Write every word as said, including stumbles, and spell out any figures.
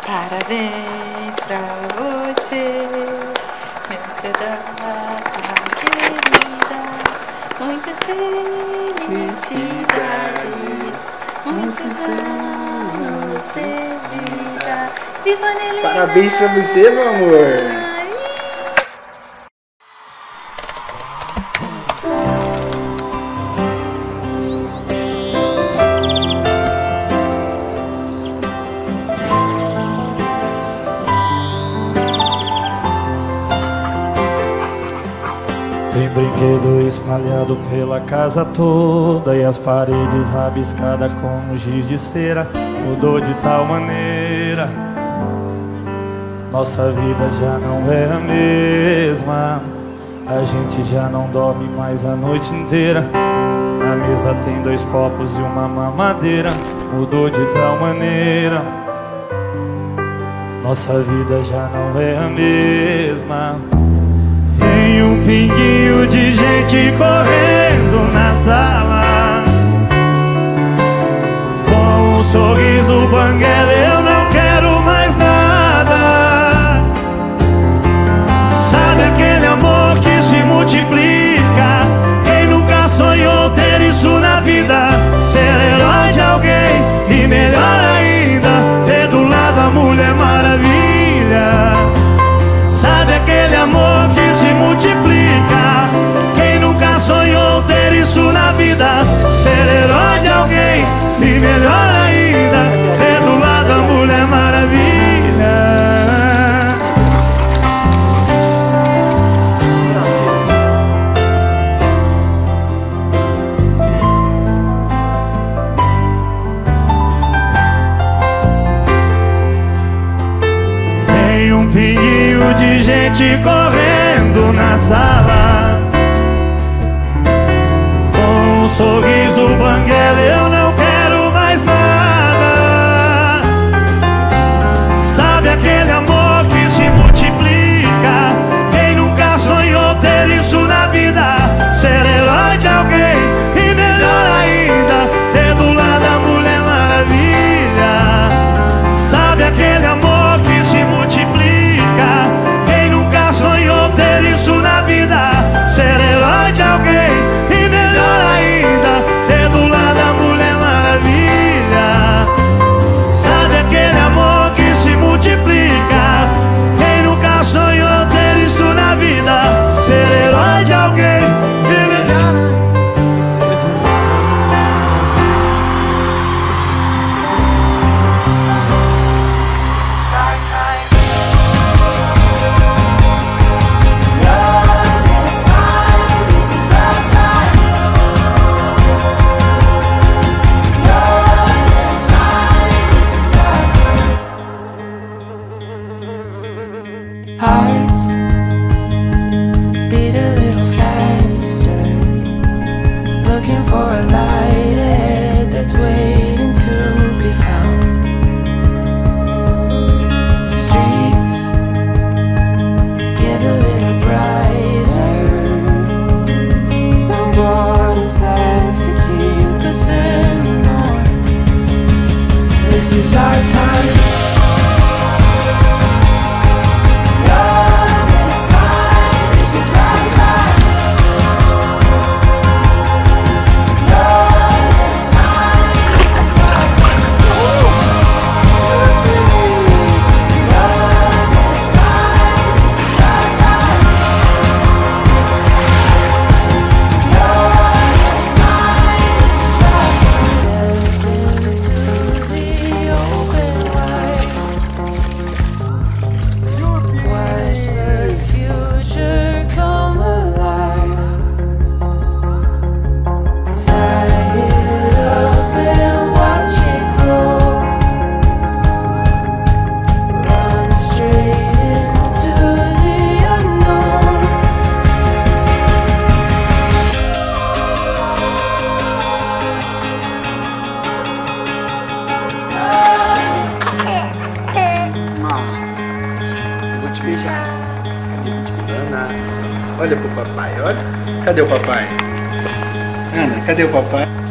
Parabéns pra você nessa data querida. Muitas felicidades, muitos anos de vida. Viva Nelena! Parabéns pra você, meu amor! Tem brinquedo espalhado pela casa toda e as paredes rabiscadas com giz de cera. Mudou de tal maneira, nossa vida já não é a mesma. A gente já não dorme mais a noite inteira. Na mesa tem dois copos e uma mamadeira. Mudou de tal maneira, nossa vida já não é a mesma. Tem um pinguinho de gente correndo na sala, com um sorriso banguela, eu não quero mais nada. Sabe aquele amor que se multiplica? Quem nunca sonhou ter isso na vida? Ser herói de alguém e melhor ainda, ter do lado a Mulher Maravilha. Sabe aquele amor que se multiplica? Quem nunca sonhou ter isso na vida? Ser herói de alguém e melhor ainda, ter do lado a Mulher Maravilha. Tem um pinguinho de gente correndo na sala, com um sorriso banguela, eu não quero mais nada. Sabe aquele amor que se multiplica? Quem nunca sonhou ter isso na vida? Ser herói de alguém e melhor ainda, ter do lado a Mulher Maravilha. Sabe aquele amor que se multiplica? Quem nunca sonhou ter isso na vida? Ser herói de alguém e melhor ainda, ter do lado a Mulher Maravilha. Sabe aquele amor que se multiplica? Quem nunca sonhou ter isso na vida? Ser herói de alguém e melhor ainda. Hearts beat a little faster, looking for a light ahead that's waiting to be found. The streets get a little brighter, no borders left to keep us anymore. This is our time. Olha pro papai, olha. Cadê o papai? Ana, cadê o papai?